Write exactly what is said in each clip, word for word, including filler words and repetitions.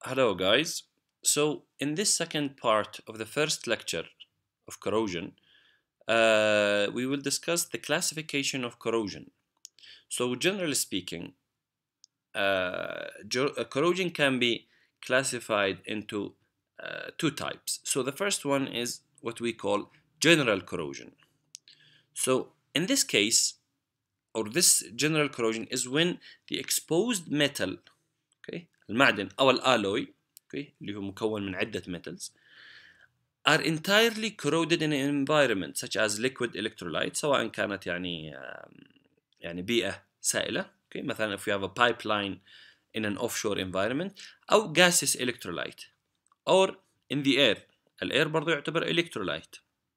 Hello guys. So in this second part of the first lecture of corrosion, uh, we will discuss the classification of corrosion. So generally speaking, uh, jo- uh, corrosion can be classified into uh, two types. So the first one is what we call general corrosion. So in this case, or this general corrosion is when the exposed metal, okay, المعدن أو الالوي, okay, اللي هو مكون من عدة metals, are entirely corroded in an environment such as liquid electrolyte, سواء كانت يعني يعني بيئة سائلة, okay, مثلا if we have a pipeline in an offshore environment, أو gaseous electrolyte, or in the air. الاير برضو يعتبر electrolyte,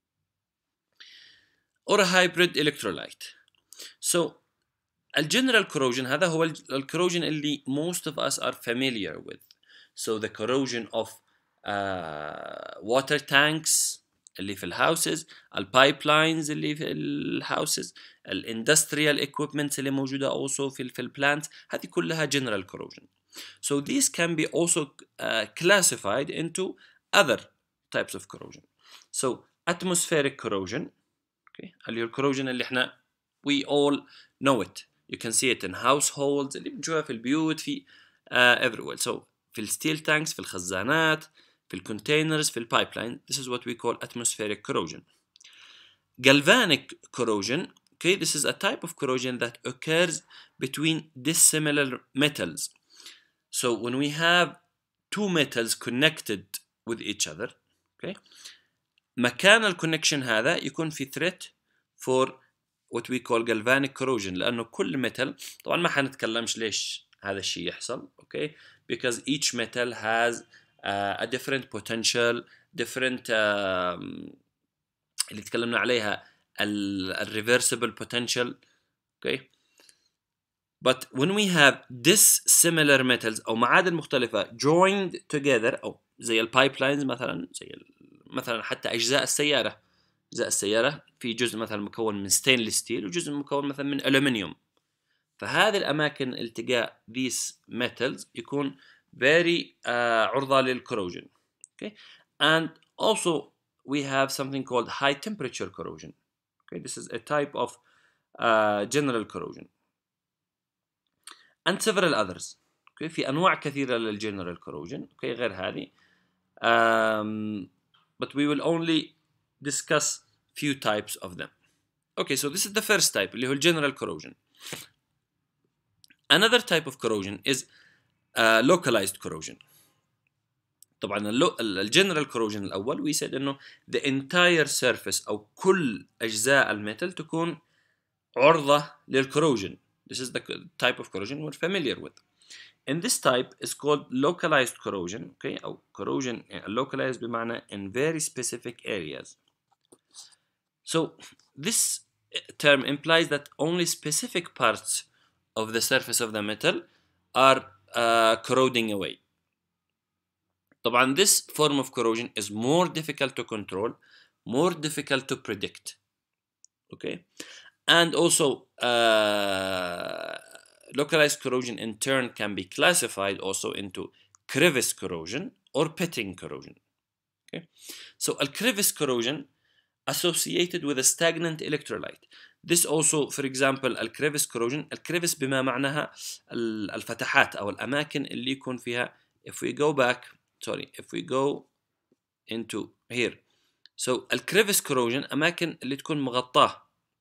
or a hybrid electrolyte. So الجنرال corrosion هذا هو الكروجن اللي most of us are familiar with. So the corrosion of uh, water tanks اللي في الهاوسز, البايبلاينز اللي في الهاوسز, الاندستريال equipment اللي موجودة also في في البلانت, هذه كلها general corrosion. So these can be also uh, classified into other types of corrosion. So atmospheric corrosion, okay, اللي هو الكروجن اللي احنا we all know it. You can see it in households اللي بنشوفها في البيوت في uh, everywhere. So في الستيل تانكس, في الخزانات, في الكونتينرز, في البايبلاين. This is what we call atmospheric corrosion. Galvanic corrosion, okay, this is a type of corrosion that occurs between dissimilar metals. So when we have two metals connected with each other, okay, مكان الكونكشن هذا يكون في threat for what we call galvanic corrosion, لأنه كل metal, طبعا ما حنتكلمش ليش هذا الشيء يحصل, okay, because each metal has uh, a different potential, different um, اللي تكلمنا عليها ال reversible potential, okay. But when we have dissimilar metals أو معادن مختلفة joined together, أو زي البايبلاينز مثلا, زي مثلا حتى أجزاء السيارة, أجزاء السيارة في جزء مثلا مكون من ستينلس ستيل وجزء مكون مثلا من ألومنيوم, فهذه الأماكن التقاء these metals يكون very uh, عرضة للcorrosion, okay. And also we have something called high temperature corrosion, okay. This is a type of uh, general corrosion and several others, okay. في أنواع كثيرة للجنرال corrosion, okay, غير هذه, um, but we will only discuss few types of them. Okay, so this is the first type اللي هو general corrosion. Another type of corrosion is uh, localized corrosion. طبعا الجنرال corrosion الأول we said إنه the entire surface أو كل أجزاء الميتال تكون عرضة للcorrosion. This is the type of corrosion we're familiar with. And this type is called localized corrosion, okay, أو corrosion localized بمعنى in very specific areas. So this term implies that only specific parts of the surface of the metal are uh, corroding away. طبعا this form of corrosion is more difficult to control, more difficult to predict, okay. And also uh, localized corrosion in turn can be classified also into crevice corrosion or pitting corrosion, okay. So a crevice corrosion associated with a stagnant electrolyte. This also, for example, الكريفس corrosion, الكريفس بما معناها الفتحات أو الأماكن اللي يكون فيها. If we go back, sorry, if we go into here, so الكريفس corrosion أماكن اللي تكون مغطاة.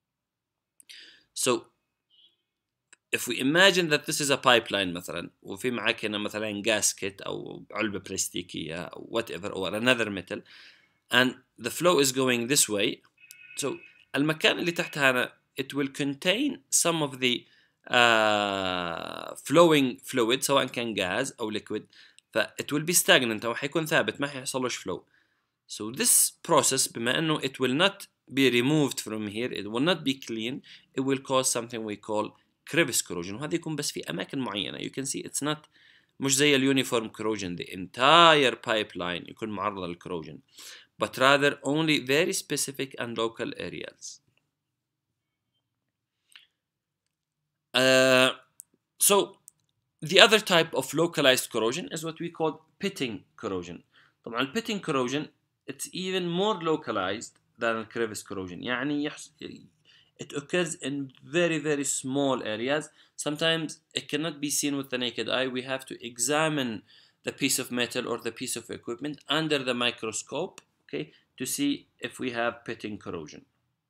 So if we imagine that this is a pipeline مثلا, وفي معاك هنا مثلا gasket أو علبة بلاستيكية أو whatever or another metal, and the flow is going this way, so المكان اللي تحتها هنا it will contain some of the uh, flowing fluid سواء كان gas أو liquid, ف it will be stagnant أو حيكون ثابت ما حيحصلوش flow. So this process بما أنه it will not be removed from here, it will not be clean, it will cause something we call crevice corrosion, وهذا يكون بس في أماكن معينة. You can see it's not مش زي اليونيفورم corrosion, the entire pipeline يكون معرضة للcorrosion, but rather only very specific and local areas. Uh, so the other type of localized corrosion is what we call pitting corrosion. طبعا ال pitting corrosion it's even more localized than crevice corrosion. يعني يحص... it occurs in very very small areas. Sometimes it cannot be seen with the naked eye. We have to examine the piece of metal or the piece of equipment under the microscope, okay, to see if we have pitting corrosion.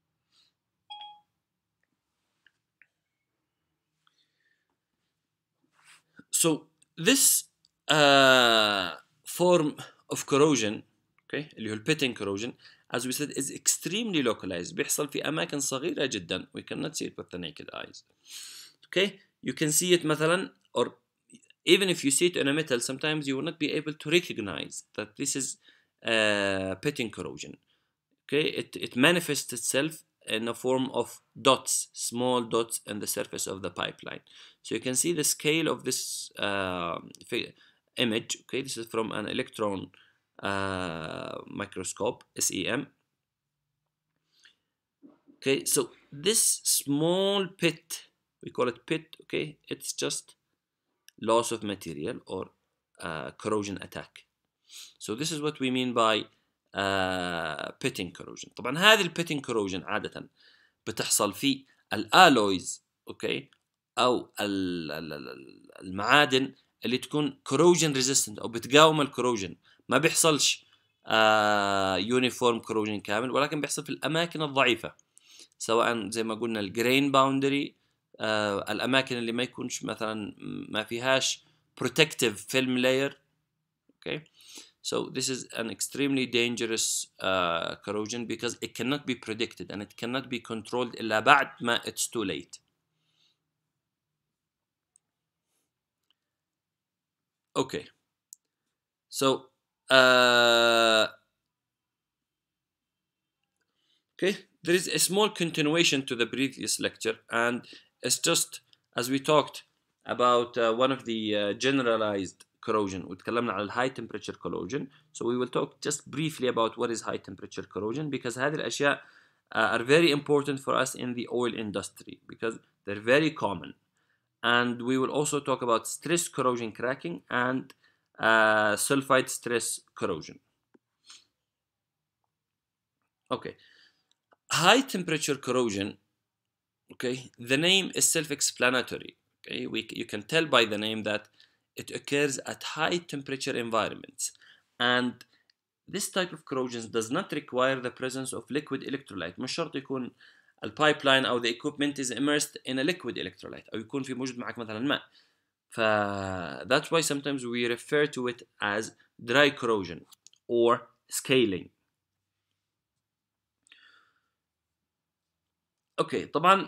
So this uh, form of corrosion, okay, اللي هو pitting corrosion, as we said, is extremely localized. بيحصل في أماكن صغيرة جدا. We cannot see it with the naked eyes. Okay, you can see it مثلا, or even if you see it in a metal, sometimes you will not be able to recognize that this is uh, pitting corrosion. Okay, it, it manifests itself in a form of dots, small dots in the surface of the pipeline. So you can see the scale of this uh, image. Okay, this is from an electron uh, microscope, S E M. Okay, so this small pit, we call it pit, okay, it's just loss of material or uh, corrosion attack. So this is what we mean by uh, pitting corrosion. طبعا هذه البيتنج corrosion عادة بتحصل في الالويز، اوكي، او المعادن اللي تكون corrosion resistant او بتقاوم الكروجن. ما بيحصلش uh, uniform corrosion كامل، ولكن بيحصل في الاماكن الضعيفة، سواء زي ما قلنا الجرين باوندري، uh, الاماكن اللي ما يكونش مثلا ما فيهاش protective film layer. Okay, so this is an extremely dangerous uh, corrosion because it cannot be predicted and it cannot be controlled إلا بعد ما it's too late. Okay, so uh, okay, there is a small continuation to the previous lecture, and it's just as we talked about uh, one of the uh, generalized corrosion, وتكلمنا على high temperature corrosion. So we will talk just briefly about what is high temperature corrosion, because هذه الأشياء uh, are very important for us in the oil industry because they're very common. And we will also talk about stress corrosion cracking and uh, sulfide stress corrosion. Okay, high temperature corrosion, okay, the name is self-explanatory. Okay, we, you can tell by the name that it occurs at high temperature environments, and this type of corrosion does not require the presence of liquid electrolyte. مش شرط يكون البايبلاين أو the equipment is immersed in a liquid electrolyte أو يكون في موجود معك مثلا ماء. ف that's why sometimes we refer to it as dry corrosion or scaling. Okay, طبعا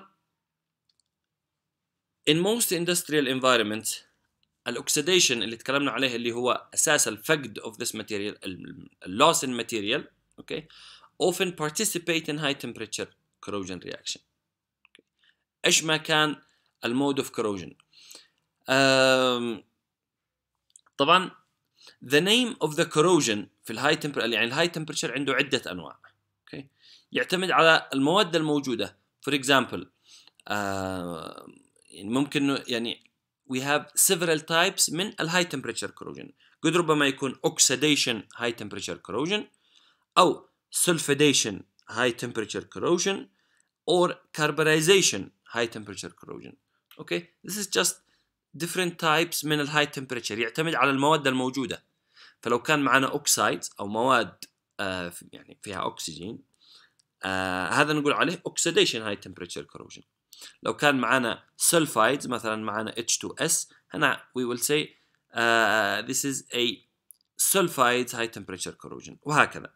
in most industrial environments الاكسيديشن اللي تكلمنا عليه اللي هو اساس الفقد of this material, loss in material, okay, often participate in high temperature corrosion reaction. Okay. ايش ما كان المود of corrosion. um, طبعا the name of the corrosion في الهاي temperature، يعني الهاي temperature عنده عدة انواع. okay. يعتمد على المواد الموجودة. for example uh, ممكن يعني we have several types من ال high temperature corrosion. قد ربما يكون oxidation high temperature corrosion أو sulfidation high temperature corrosion or carburization high temperature corrosion. Okay, this is just different types من ال high temperature، يعتمد على المواد الموجودة. فلو كان معنا oxides أو مواد آه يعني فيها أكسجين، آه هذا نقول عليه oxidation high temperature corrosion. لو كان معنا sulfides مثلا معنا H two S، هنا we will say uh, this is a sulfides high temperature corrosion وهكذا.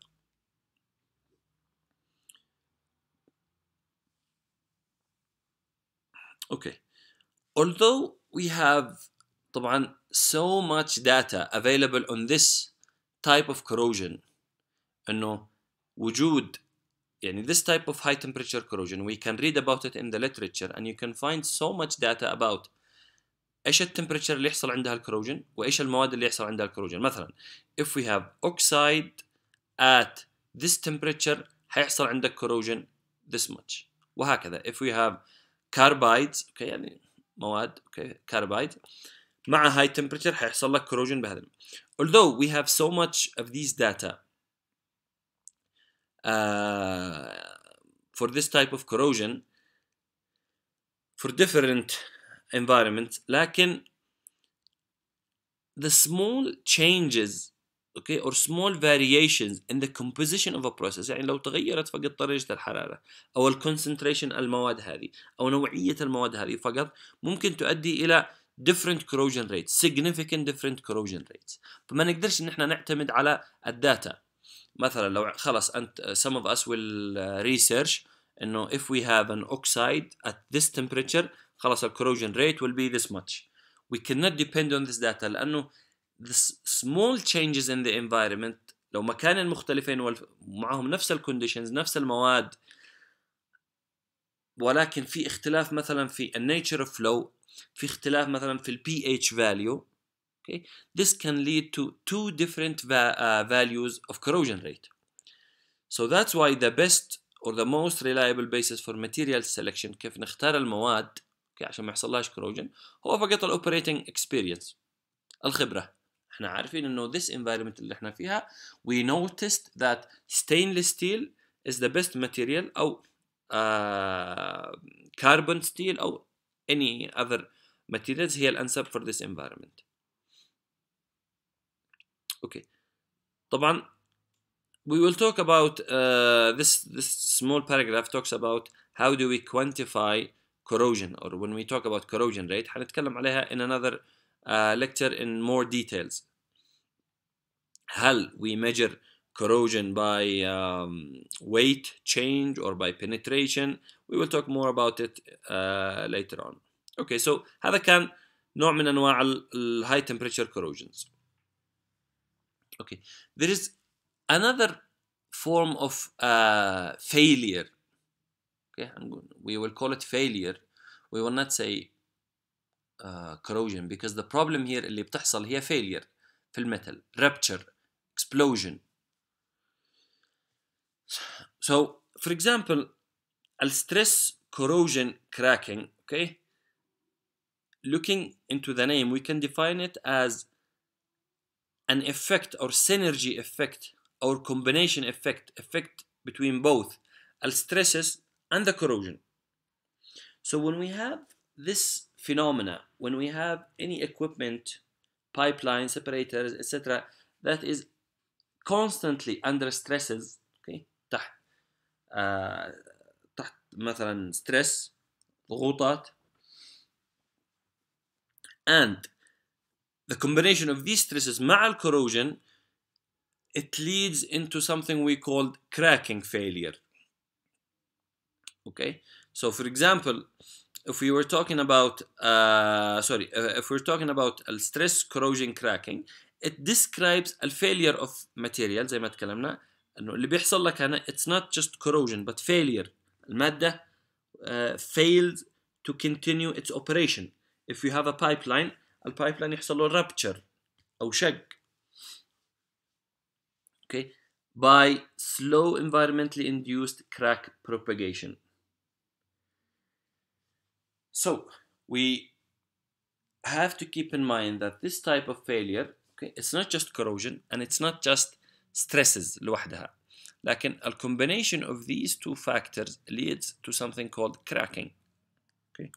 Okay, although we have طبعا so much data available on this type of corrosion، انه وجود يعني this type of high temperature corrosion we can read about it in the literature and you can find so much data about ايش التمبريتشر اللي يحصل عندها الكروجن وايش المواد اللي يحصل عندها الكروجن. مثلا if we have oxide at this temperature حيحصل عندك corrosion this much، وهكذا. if we have carbides، okay، يعني مواد، okay، carbide مع high temperature حيحصل لك corrosion بهذا. Although we have so much of these data uh, for this type of corrosion for different environments, لكن the small changes okay or small variations in the composition of a process، يعني لو تغيرت فقط درجة الحرارة أو ال concentration المواد هذه أو نوعية المواد هذه فقط ممكن تؤدي إلى different corrosion rates significant different corrosion rates. فما نقدرش إن إحنا نعتمد على الداتا. مثلا لو خلاص أنت some of us will research إنه if we have an oxide at this temperature خلاص ال corrosion rate will be this much. We cannot depend on this data لأنه the small changes in the environment لو مكان مختلفين ومعهم نفس ال conditions نفس المواد ولكن في اختلاف مثلا في ال nature of flow، في اختلاف مثلا في ال pH value okay this can lead to two different va uh, values of corrosion rate. So that's why the best or the most reliable basis for material selection كيف نختار المواد okay عشان ما يحصلهاش corrosion هو فقط ال operating experience الخبرة. احنا عارفين انه this environment اللي احنا فيها we noticed that stainless steel is the best material او uh, carbon steel او any other materials هي الأنسب for this environment. Okay. طبعا we will talk about uh, this this small paragraph talks about how do we quantify corrosion or when we talk about corrosion rate حنتكلم عليها in another uh, lecture in more details. هل we measure corrosion by um, weight change or by penetration? We will talk more about it uh, later on. Okay, so هذا كان نوع من أنواع ال high temperature corrosions. Okay, there is another form of uh, failure. Okay, we will call it failure. We will not say uh, corrosion because the problem here اللي بتحصل هي failure في الميتال rupture explosion. So for example al stress corrosion cracking okay looking into the name we can define it as an effect or synergy effect or combination effect effect between both al stresses and the corrosion. So when we have this phenomena when we have any equipment pipeline separators etc that is constantly under stresses okay تحت آه تحت مثلا stress ضغوطات and the combination of these stresses مع ال corrosion it leads into something we call cracking failure. Okay, so for example if we were talking about uh, sorry uh, if we're talking about ال stress corrosion cracking it describes a failure of material زي ما تكلمنا انه اللي بيحصل لك هنا it's not just corrosion but failure المادة uh, fails to continue its operation. If you have a pipeline البايبلاين يحصل له rupture أو شق okay by slow environmentally induced crack propagation. So we have to keep in mind that this type of failure okay it's not just corrosion and it's not just stresses لوحدها لكن a combination of these two factors leads to something called cracking. Okay,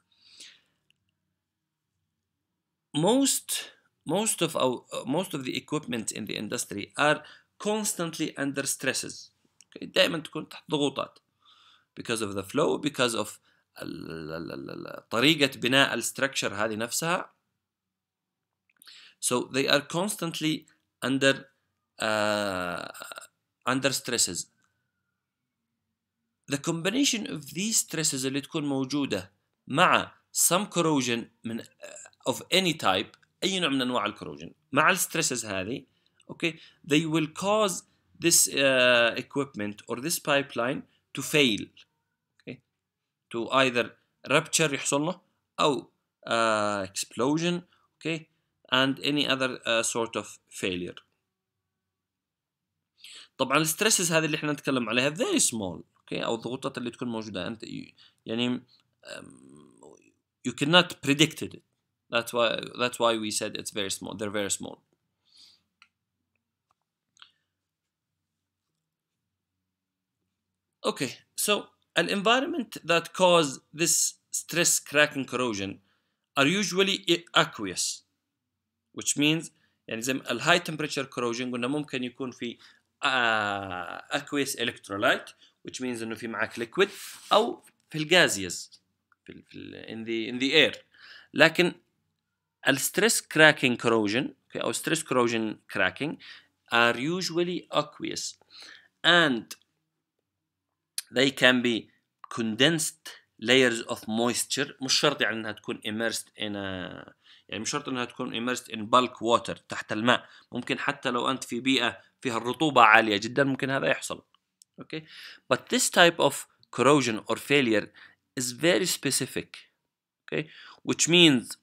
most most of our uh, most of the equipment in the industry are constantly under stresses okay دائما تكون تحت ضغوطات because of the flow because of طريقة بناء الستركشر هذه نفسها. So they are constantly under uh, under stresses. The combination of these stresses اللي تكون موجودة مع some corrosion من of any type أي نوع من أنواع الcorrosion مع ال stresses هذه okay they will cause this uh, equipment or this pipeline to fail okay to either rupture يحصل له أو uh, explosion okay and any other uh, sort of failure. طبعا الستريسز هذه اللي احنا نتكلم عليها very small okay أو الضغوطات اللي تكون موجودة أنت يعني um, you cannot predict it That's why that's why we said it's very small. They're very small. Okay, so an environment that cause this stress cracking corrosion are usually aqueous, which means يعني زي ال high temperature corrosion قلنا ممكن يكون في uh, aqueous electrolyte, which means إنه في معك liquid أو في الغازيز في ال in the in the air. لكن ال stress cracking corrosion okay, أو stress corrosion cracking are usually aqueous and they can be condensed layers of moisture. مش شرط يعني انها تكون immersed in a يعني مش شرط انها تكون immersed in bulk water تحت الماء. ممكن حتى لو انت في بيئة فيها الرطوبة عالية جدا ممكن هذا يحصل. Okay, but this type of corrosion or failure is very specific. Okay, which means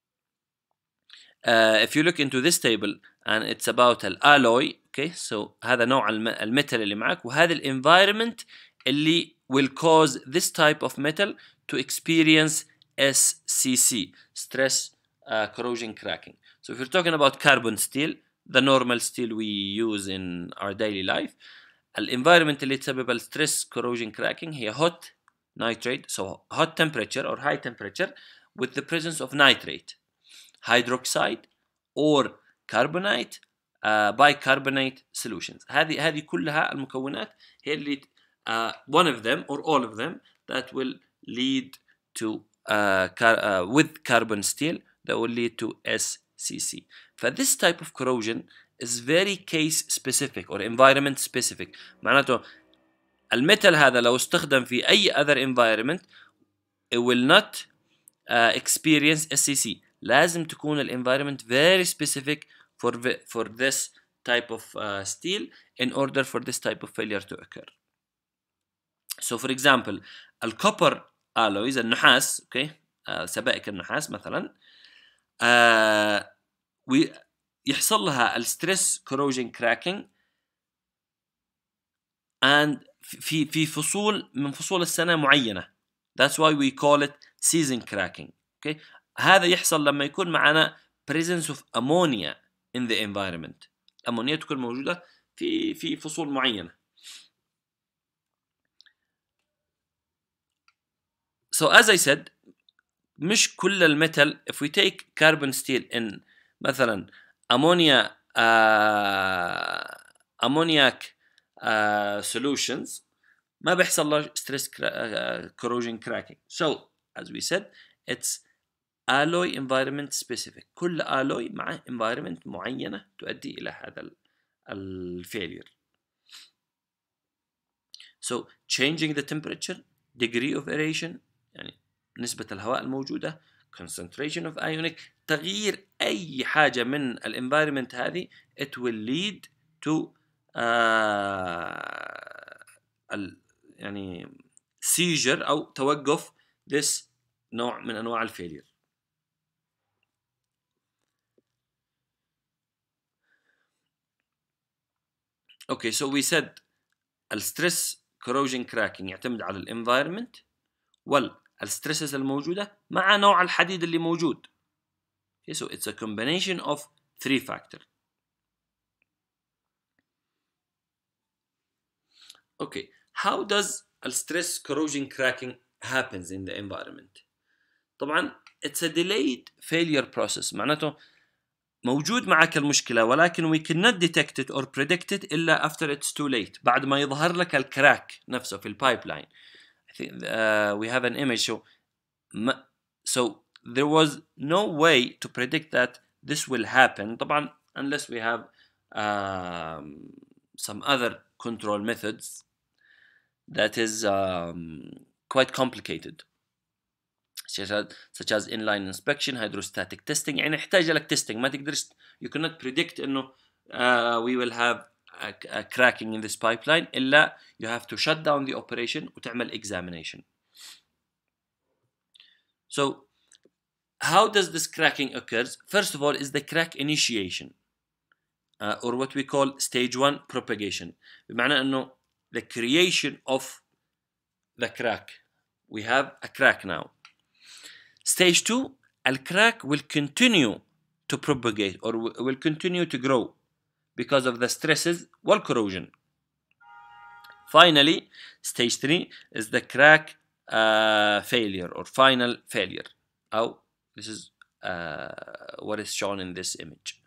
uh, if you look into this table and it's about الالوي. Okay, so هذا نوع الميتال اللي معك وهذا الانفايرمنت اللي will cause this type of metal to experience S C C, stress uh, corrosion cracking. So if you're talking about carbon steel, the normal steel we use in our daily life, الانفايرمنت اللي تسبب stress corrosion cracking هي hot nitrate, so hot temperature or high temperature with the presence of nitrate, hydroxide or carbonate, uh, bicarbonate solutions. هذه هذه كلها المكونات هي اللي Uh, one of them or all of them that will lead to uh, car uh, with carbon steel that will lead to S C C. For this type of corrosion is very case specific or environment specific. معناته الميتال هذا لو استخدم في أي other environment it will not uh, experience S C C. لازم تكون ال environment very specific for for this type of uh, steel in order for this type of failure to occur. So for example الكوبر alloys النحاس okay uh, سبائك النحاس مثلا uh, يحصل لها الستريس corrosion cracking and في في فصول من فصول السنة معينة. That's why we call it season cracking. Okay, هذا يحصل لما يكون معنا presence of ammonia in the environment. الأمونيا تكون موجودة في في فصول معينة. So as I said, مش كل الميتال if we take carbon steel in مثلا ammonia uh, ammoniac uh, solutions ما بيحصل له stress uh, corrosion cracking. So as we said it's alloy environment specific. كل alloy مع environment معينة تؤدي إلى هذا ال failure. So changing the temperature, degree of aeration يعني نسبة الهواء الموجودة, concentration of ionic, تغيير أي حاجة من الانفايرمنت هذه it will lead to uh, يعني seizure أو توقف this نوع من أنواع الفيلير. Okay, so we said الستريس corrosion cracking يعتمد على الانفايرمنت والستريسز الموجودة مع نوع الحديد اللي موجود. Okay, so it's a combination of three factors. Okay, how does stress corrosion cracking happens in the environment? طبعا it's a delayed failure process. معناته موجود معك المشكلة ولكن we cannot detect it or predict it إلا after it's too late. بعد ما يظهر لك الكراك نفسه في البايبلاين. I think uh, we have an image. So, so there was no way to predict that this will happen. طبعا unless we have um, some other control methods that is um, quite complicated. Such as, such as inline inspection, hydrostatic testing. يعني يحتاج لك testing. ما تقدرش you cannot predict إنه uh, we will have a, a cracking in this pipeline إلا you have to shut down the operation وتعمل examination. So how does this cracking occurs? First of all is the crack initiation uh, or what we call stage one propagation. بمعنى إنه the creation of the crack. We have a crack now. Stage two, الcrack will continue to propagate or will continue to grow because of the stresses والcorrosion. Finally, stage three is the crack uh, failure or final failure. Oh, this is uh, what is shown in this image.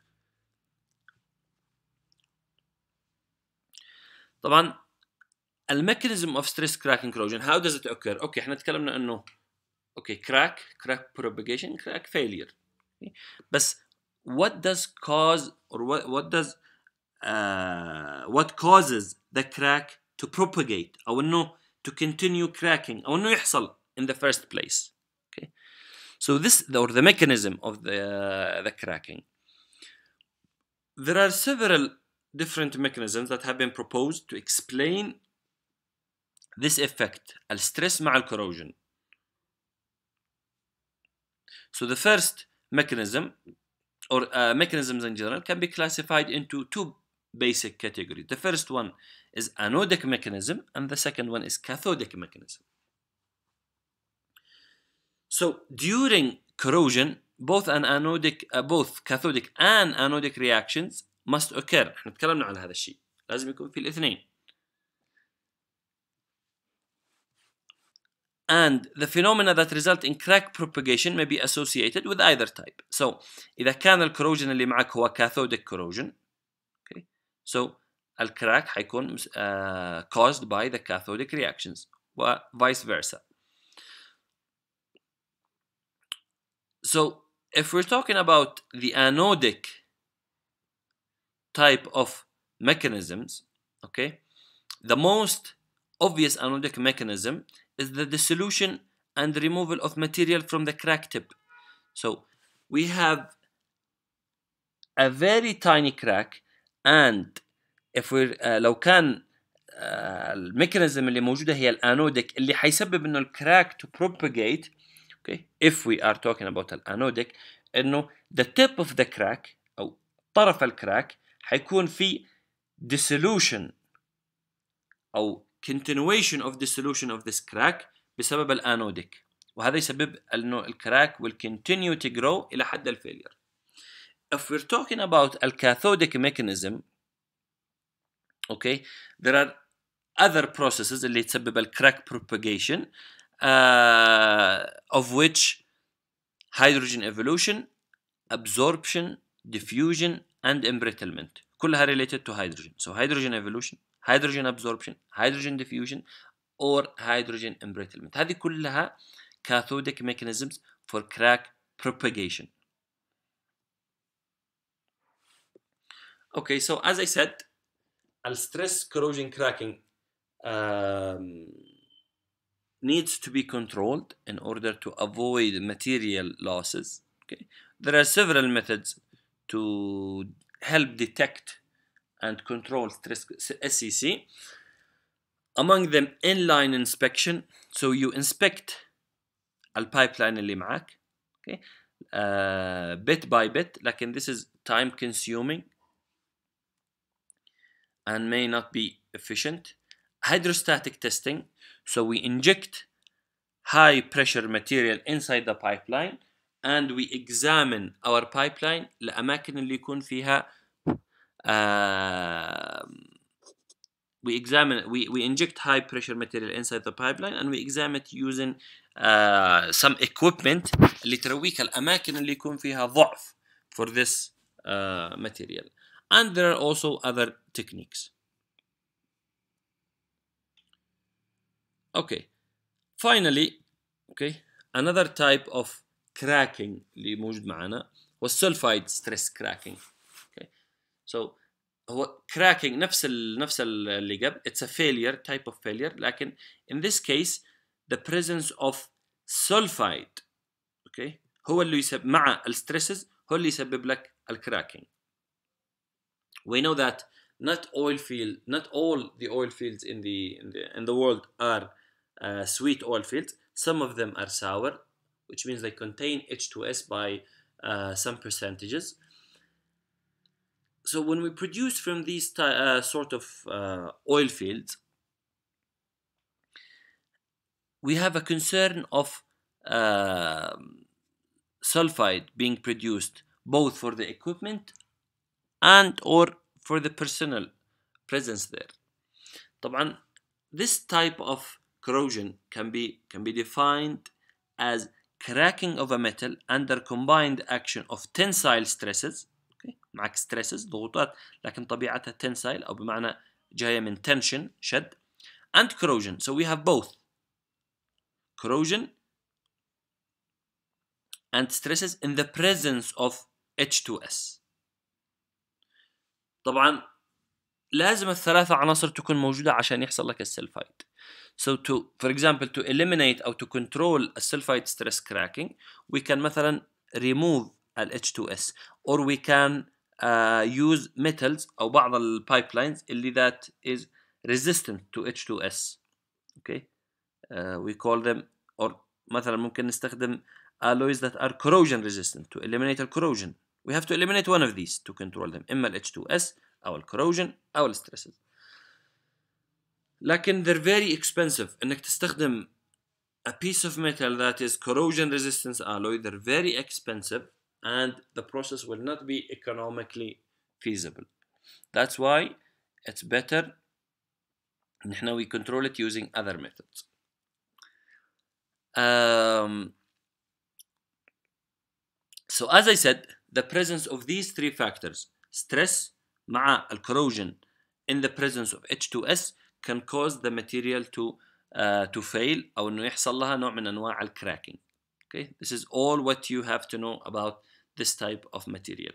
طبعا the mechanism of stress cracking corrosion, how does it occur? Okay, احنا تكلمنا انه okay crack, crack propagation, crack failure. Okay. بس what does cause or what what does uh, what causes the crack to propagate أو إنه to continue cracking أو إنه يحصل in the first place. Okay, so this or the mechanism of the uh, the cracking. There are several different mechanisms that have been proposed to explain this effect, الستريس مع الcorrosion. So the first mechanism or uh, mechanisms in general can be classified into two basic categories. The first one is anodic mechanism and the second one is cathodic mechanism. So during corrosion, both an anodic uh, both cathodic and anodic reactions must occur. احنا تكلمنا عن هذا الشيء. لازم يكون في الاثنين. And the phenomena that result in crack propagation may be associated with either type. So إذا كان الcorrosion اللي معك هو cathodic corrosion, okay, so الcrack حيكون uh, caused by the cathodic reactions و vice versa. So if we're talking about the anodic type of mechanisms, okay, the most obvious anodic mechanism is the dissolution and removal of material from the crack tip. So we have a very tiny crack, and if we're uh, لو كان uh, الميكانيزم اللي موجودة هي الانوديك اللي حيسبب انه الكراك to propagate, okay, if we are talking about الانوديك, انه the tip of the crack او طرف الكراك حيكون في dissolution او continuation of dissolution of this crack بسبب الانوديك، وهذا يسبب انه الكراك will continue to grow الى حد الفيلير. If we're talking about a cathodic mechanism, okay, there are other processes اللي تسبب الكراك propagation uh, of which hydrogen evolution, absorption, diffusion and embrittlement كلها related to hydrogen. So hydrogen evolution, hydrogen absorption, hydrogen diffusion or hydrogen embrittlement. هذه كلها cathodic mechanisms for crack propagation. Okay, so as I said, stress corrosion cracking um, needs to be controlled in order to avoid material losses. Okay, there are several methods to help detect and control stress S C C. Among them, inline inspection. So you inspect al pipeline اللي معك, okay, uh, bit by bit. لكن this is time consuming and may not be efficient. Hydrostatic testing. So we inject high pressure material inside the pipeline and we examine our pipeline لأماكن اللي يكون فيها uh, we examine we, we inject high pressure material inside the pipeline and we examine it using uh, some equipment اللي ترويك الأماكن اللي يكون فيها ضعف for this uh, material. And there are also other techniques. Okay, finally, okay, another type of cracking اللي موجود معنا هو sulfide stress cracking. Okay, so هو cracking نفس ال نفس اللي قبل, it's a failure type of failure, لكن in this case the presence of sulfide, okay, هو اللي يسبب مع الستريسز هو اللي يسبب لك الكراكينج. We know that not oil field, not all the oil fields in the in the in the world are uh, sweet oil fields. Some of them are sour, which means they contain H two S by uh, some percentages. So when we produce from these uh, sort of uh, oil fields, we have a concern of uh, sulfide being produced both for the equipment and or for the personal presence there. طبعا this type of corrosion can be can be defined as cracking of a metal under combined action of tensile stresses. okay. معك stresses ضغوطات لكن طبيعتها tensile أو بمعنى جاية من tension شد and corrosion. So we have both corrosion and stresses in the presence of H two S. طبعا لازم الثلاثة عناصر تكون موجودة عشان يحصل لك السلفايد. So to, for example, to eliminate أو to control a sulfide stress cracking, we can مثلا remove ال H two S or we can uh, use metals أو بعض ال pipelines اللي that is resistant to H two S. Okay, uh, we call them, or مثلا ممكن نستخدم alloys that are corrosion resistant to eliminate the corrosion. We have to eliminate one of these to control them, إما ال H two S أو ال corrosion أو ال stresses. لكن they're very expensive. إنك تستخدم a piece of metal that is corrosion resistant alloy, they're very expensive and the process will not be economically feasible. That's why it's better نحن we control it using other methods. Um, so as I said, the presence of these three factors, stress مع corrosion in the presence of H two S, can cause the material to uh, to fail أو إنه يحصل لها نوع من أنواع cracking. Okay, this is all what you have to know about this type of material.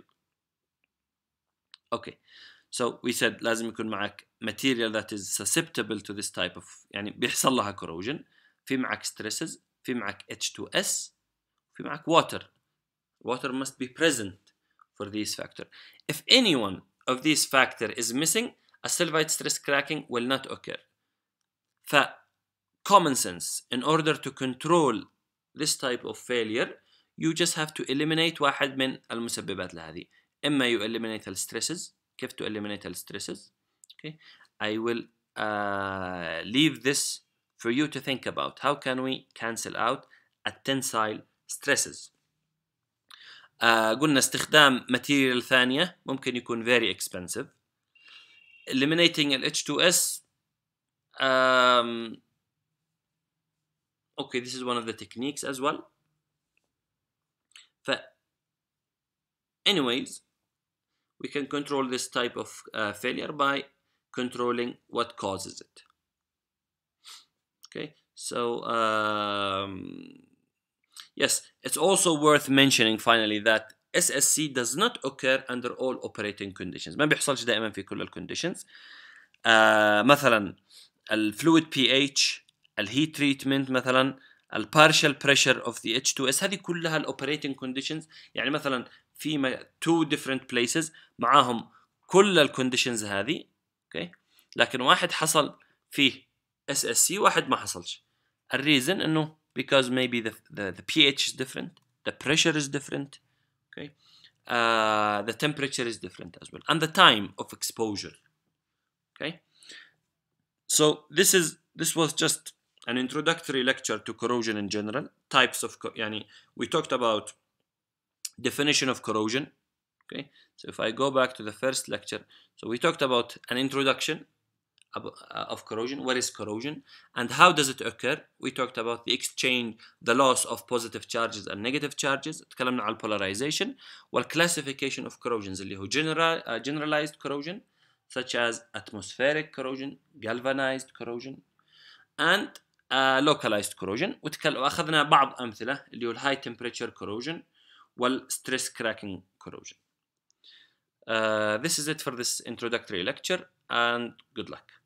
Okay, so we said لازم يكون معك material that is susceptible to this type of يعني بيحصل لها corrosion. في معك stresses, في معك H two S, في معك water. Water must be present for these factors. If any one of these factors is missing, a sulfide stress cracking will not occur. ف common sense, in order to control this type of failure, you just have to eliminate واحد من المسببات لهذه. إما you eliminate the stresses. كيف to eliminate the stresses? Okay, I will uh, leave this for you to think about. How can we cancel out a tensile stresses? uh, قلنا استخدام material ثانية ممكن يكون very expensive. Eliminating ال H two S, um, okay, this is one of the techniques as well. But anyways, we can control this type of uh, failure by controlling what causes it. Okay, so um, yes, it's also worth mentioning finally that S S C does not occur under all operating conditions. ما بيحصلش دائما في كل ال conditions. uh, مثلا ال fluid pH, ال heat treatment مثلا, ال partial pressure of the H two S, هذه كلها ال operating conditions. يعني مثلا في two different places معاهم كل ال conditions هذه. okay. لكن واحد حصل فيه S S C واحد ما حصلش. الريزن انه because maybe the, the, the pH is different, the pressure is different, okay, uh, the temperature is different as well, and the time of exposure. Okay, so this is this was just an introductory lecture to corrosion in general, types of yani we talked about definition of corrosion. Okay, so if I go back to the first lecture, so we talked about an introduction of corrosion, what is corrosion and how does it occur. We talked about the exchange, the loss of positive charges and negative charges. تكلمنا على polarization والclassification of corrosions اللي هو general, uh, generalized corrosion such as atmospheric corrosion, galvanized corrosion, and uh, localized corrosion. وأخذنا بعض أمثلة اللي هو high temperature corrosion وال stress cracking corrosion. Uh, this is it for this introductory lecture and good luck.